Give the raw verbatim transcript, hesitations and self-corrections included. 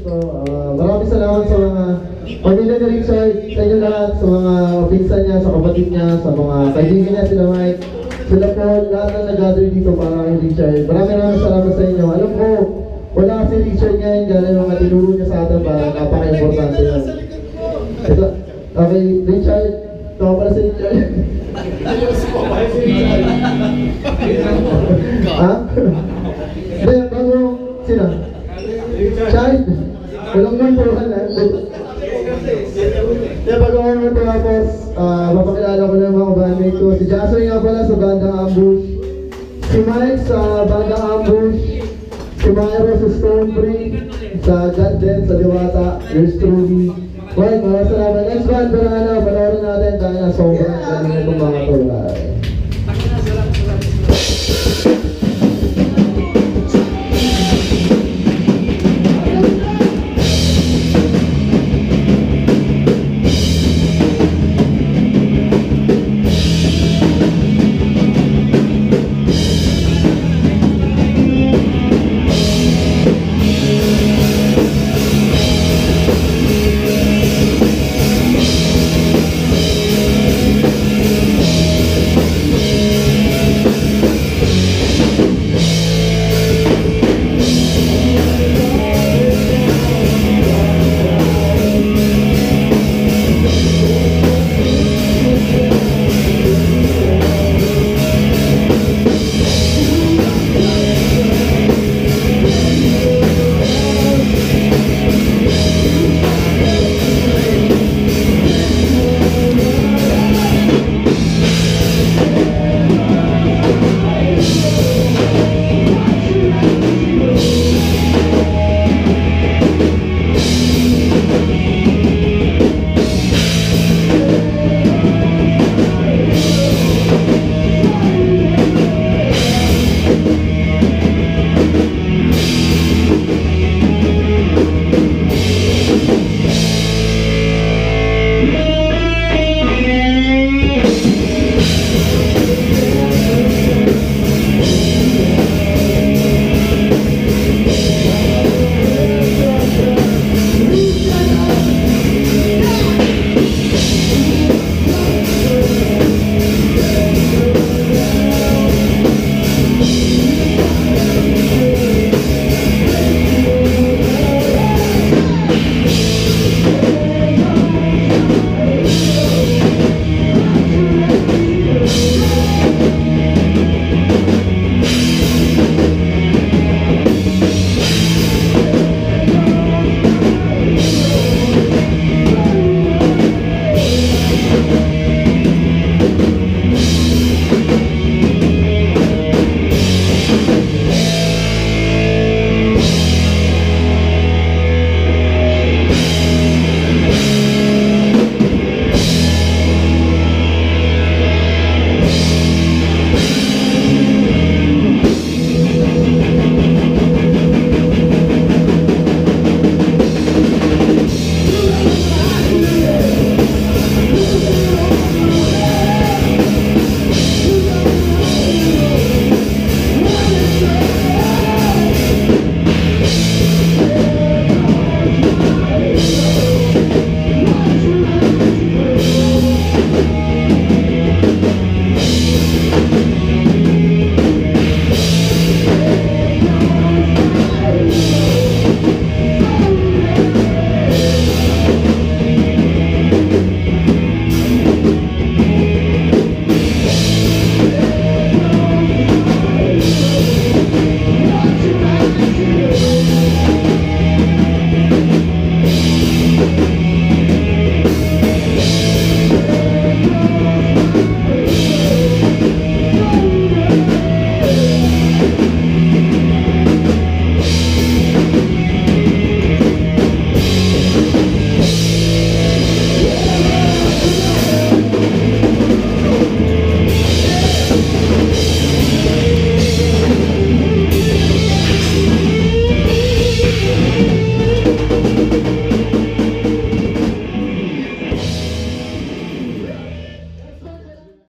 ko. Uh, maraming salamat sa mga pamilya ni Richard, sa inyo lahat, sa mga pinsan niya, sa kapatid niya, sa mga kaibigan niya, sila Mike, sila Paul, lahat na nag-gather dito para kay Richard. Maraming maraming salamat sa inyo. Alam ko, wala si Richard ngayon, gano'n yung mga tinuro niya sa atin para napaka-importante yun. Ito, okay, Richard, ito pala si Richard. Ha? Hindi, bago, sino? Child? Walang numberan na. Hindi, bago ako ito tapos, mapakilala ko na yung mga bandmate ko. Si Jasoy nga pala sa bandang Ambush. Si Mike sa bandang Ambush. Si Myro sa Stonebreak. Sa God Den, sa Diwata. Yours truly. Well, maraming salamat. Next band, pero ano, panoorin natin dahil na sobrang galing itong mga to.